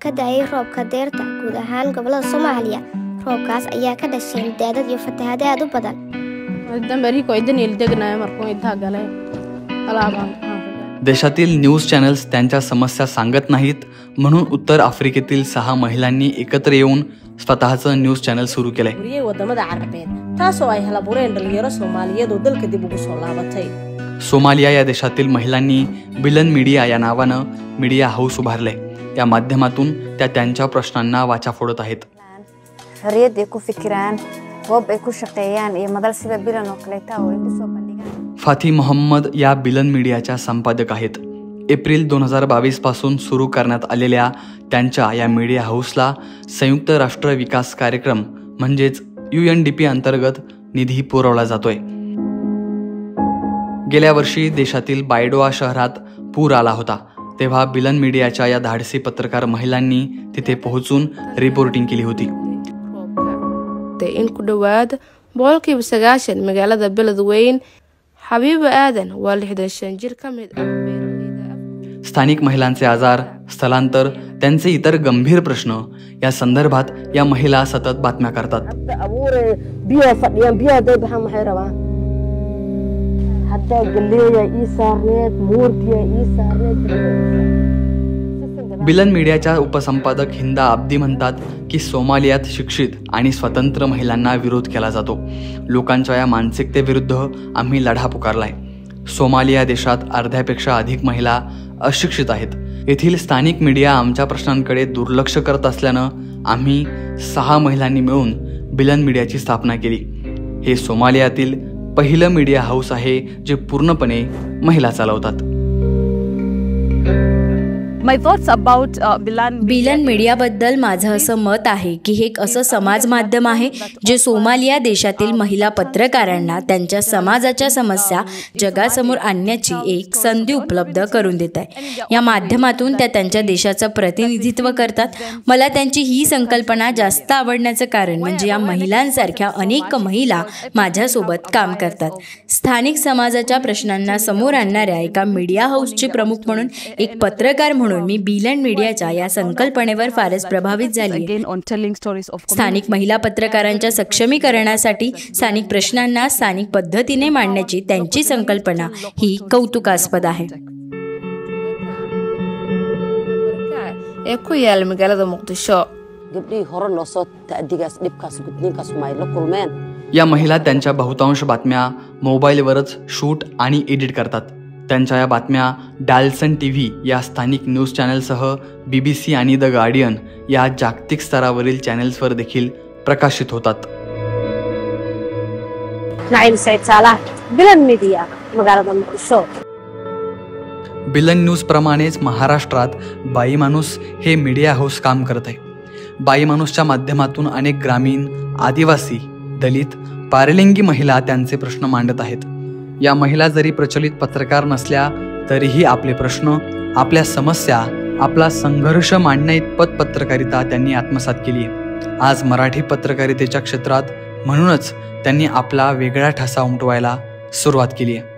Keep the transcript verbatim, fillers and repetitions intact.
ka da'ay roobka deerta guud ahaan gobolada Soomaaliya. Roobkaas ayaa ka dhashay daadad iyo fatahaado aad u badan. देशातील news channels त्यांच्या समस्या सांगत नाहीत म्हणून उत्तर आफ्रिकेतील सहा महिलांनी एकत्र येऊन स्वतःचं न्यूज चॅनल सुरू केलंय. सोमालिया या देशातील महिलांनी बिलन मीडिया या नावानं मीडिया हाऊस उभारलंय. या माध्यमातून त्या त्यांच्या प्रश्नांना वाचा फोडत आहेत. फाती मोहम्मद या बिलन मीडियाच्या संपादक आहेत. एप्रिल दोन हजार बावीस पासून सुरू करण्यात आलेल्या त्यांच्या या मीडिया हाऊसला संयुक्त राष्ट्र विकास कार्यक्रम म्हणजेच यू एन डी पी अंतर्गत निधी पुरवला जातोय. गेल्या वर्षी देशातील बायडोआ शहरात पूर आला होता. तेव्हा बिलन मीडियाच्या या धाडसी पत्रकार महिलांनी तिथे पोहोचून रिपोर्टिंग केली होती. in ku dhawaad boqolkiiba sagaashan magaalada Beledweyne Habiba Aadan waa lixdan iyo shan jir ka mid ah beeralayda. स्थानिक महिलांचे आजार, स्थलांतर, त्यांचे इतर गंभीर प्रश्न या संदर्भात या महिला सतत बातम्या करतात. बिलन मीडियाच्या उपसंपादक हिंदा अब्दी म्हणतात की सोमालियात शिक्षित आणि स्वतंत्र महिलांना विरोध केला जातो. लोकांच्या या मानसिकतेविरुद्ध आम्ही लढा पुकारलाय. सोमालिया देशात अर्ध्यापेक्षा अधिक महिला अशिक्षित आहेत. येथील स्थानिक मीडिया आमच्या प्रश्नांकडे दुर्लक्ष करत असल्यानं आम्ही सहा महिलांनी मिळून बिलन मीडियाची स्थापना केली. हे सोमालियातील पहिलं मीडिया हाऊस आहे जे पूर्णपणे महिला चालवतात. My thoughts about uh, Bilan बिलन मीडियाबद्दल माझं असं मत आहे की हे एक असं समाज माध्यम आहे जे सोमालिया देशातील महिला पत्रकारांना त्यांच्या समाजाच्या समस्या जगासमोर आणण्याची एक संधी उपलब्ध करून देत आहे. या माध्यमातून त्या त्यांच्या देशाचं प्रतिनिधित्व करतात. मला त्यांची ही संकल्पना जास्त आवडण्याचं कारण म्हणजे या महिलांसारख्या अनेक महिला माझ्यासोबत काम करतात. स्थानिक समाजाच्या प्रश्नांना समोर आणणाऱ्या एका मीडिया हाऊसचे प्रमुख म्हणून, एक पत्रकार म्हणून मी बिलन मीडियाच्या या संकल्पनेवर फारच प्रभावित झाली. स्थानिक महिला पत्रकारांच्या सक्षमीकरणासाठी स्थानिक प्रश्नांना स्थानिक पद्धतीने मांडण्याची त्यांची संकल्पना ही कौतुकास्पद आहे. या महिला त्यांच्या बहुतांश बातम्या मोबाईलवरच शूट आणि एडिट करतात. त्यांच्या या बातम्या डाल्सन टीव्ही या स्थानिक न्यूज चॅनलसह बीबीसी आणि द गार्डियन या जागतिक स्तरावरील चॅनल्सवर देखील प्रकाशित होतात. बिलन न्यूज प्रमाणेच महाराष्ट्रात बाई माणूस हे मीडिया हाऊस काम करत आहे. बाई माणूसच्या माध्यमातून अनेक ग्रामीण, आदिवासी, दलित, पारलिंगी महिला त्यांचे प्रश्न मांडत आहेत. या महिला जरी प्रचलित पत्रकार नसल्या तरीही आपले प्रश्न, आपल्या समस्या, आपला संघर्ष मांडण्याइतपत पत्रकारिता त्यांनी आत्मसात केली आहे. आज मराठी पत्रकारितेच्या क्षेत्रात म्हणूनच त्यांनी आपला वेगळा ठसा उमटवायला सुरुवात केली आहे.